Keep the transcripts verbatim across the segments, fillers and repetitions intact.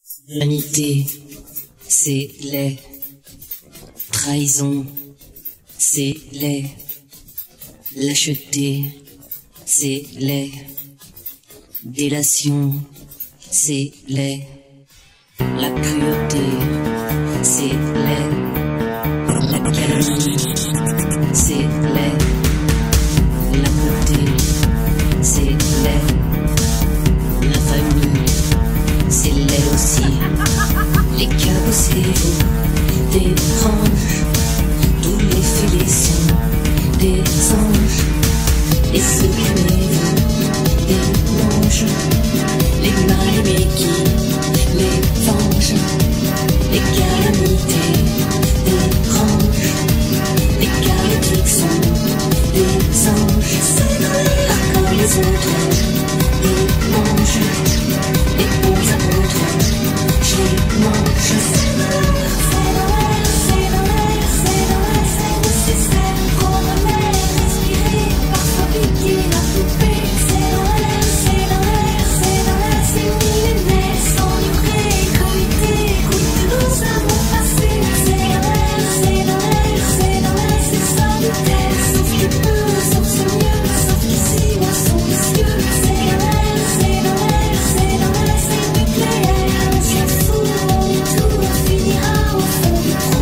Vanité, c'est laid. Trahison, c'est laid. Lâcheté, c'est laid. Délation, c'est laid. La cruauté, c'est laid. La calomnie, c'est laid. La beauté, c'est laid. L'infamie, c'est laid aussi. Les cabossez-vous, dérangent. Tous les filets sont des anges. Et ceux qui aiment des manches. Les mal aimés qui les vengent. Les calamités dérangent. Les chaotiques sont des anges. Pas comme les autres, des manches. Les bons apôtres, je les mange. C'est dans l'air, c'est dans l'air, c'est dans l'air, c'est dans l'air, c'est nécessaire. Prendre l'air, respirer, parfois piquer la poupée. C'est dans l'air, c'est dans l'air, c'est dans l'air, c'est millénaire. S'enivrer, coïter, goûter nos amours passés. C'est dans l'air, c'est dans l'air, c'est dans l'air, c'est solitaire. Sauf qu'il peut, sauf c'est mieux, sauf qu'ici, moi, sont les cieux. C'est dans l'air, c'est dans l'air, c'est dans l'air, c'est nucléaire. Un ciel fou, on est tout, on finira au fond du trou.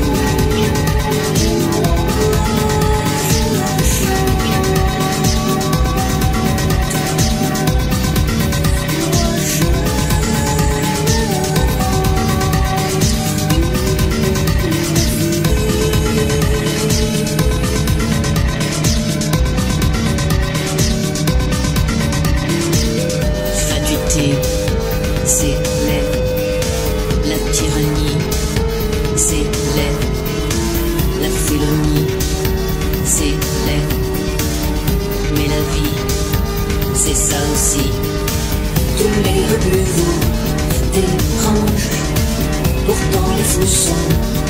Fatuité, c'est laid. La tyrannie, c'est laid. La félonie, c'est laid. Mais la vie, c'est ça aussi. Tous les rebuts vous dérangent. Pourtant les fous sont